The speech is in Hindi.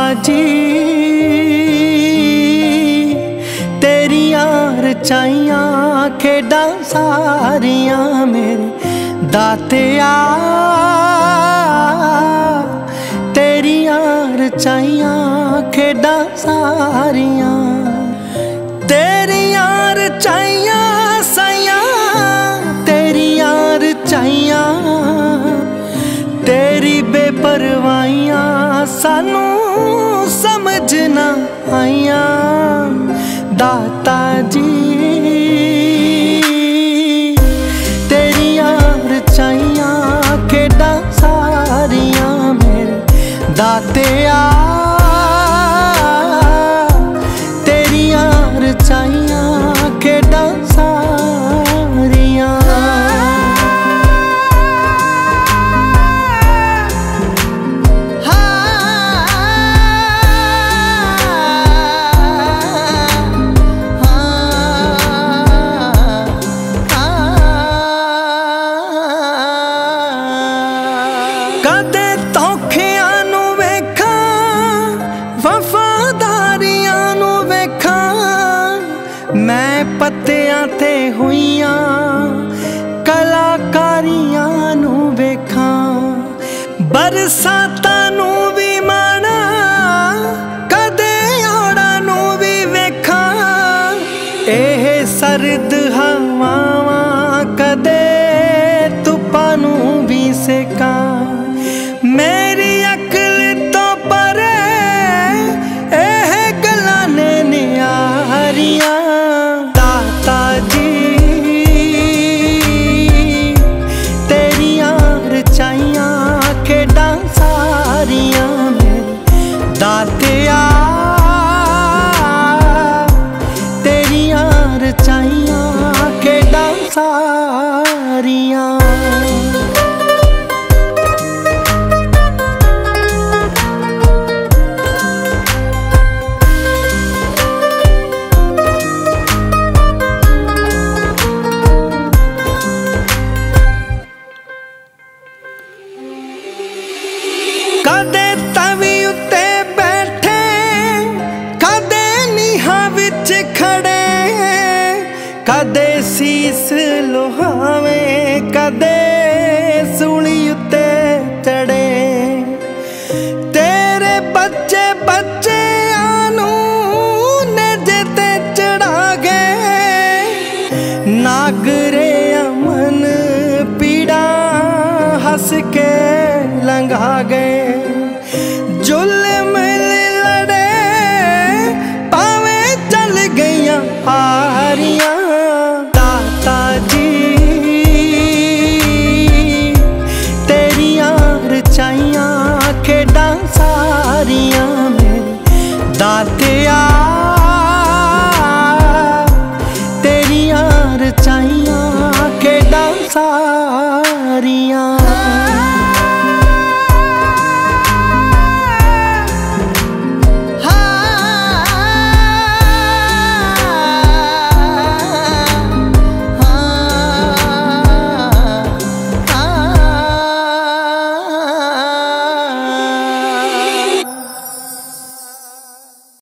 जी तेरियां रचाइयां खेडां सारियां मेरे दातिया, तेरियां रचाइयां खेडां सारियां, तेरियां रचाइयां साइयां, तेरियां रचाइयां, तेरी बेपरवाहियां सानू समझ ना आइयां दाता जी। तेरियां रचाइयां खेडां सारियां मेरे दातिया, तेरियां रचाइयां खेडां सारियां। कदे धोखियां नू वेखां वफादारियां नू वेखां, मैं पत्तियां ते हुइयां कलाकारियां नू वेखां, बरसातां नू भी माणा कदे ओड़ा नू भी वेखां, एह सर्द हवावां कदे धुप्पां नू भी सेकां, मेरी अकल तो परे एह गल्लां ने नियारियां दाता जी। तेरियां रचाइयां खेडां सारियां मेरे दातिया, तेरियां रचाइयां खेडां सारियां। कदे तवी उत्ते बैठे कदे नीहां विच खड़े, कदे सीस लुहावे कदे सूली उत्ते चढ़े, तेरे बच्चे बच्चे आनू नेजे ते चढ़ा गए, नागरे अमन पीड़ा हंस के लंघा गए, जुल्म लड़े पावे चल गईयां हारियां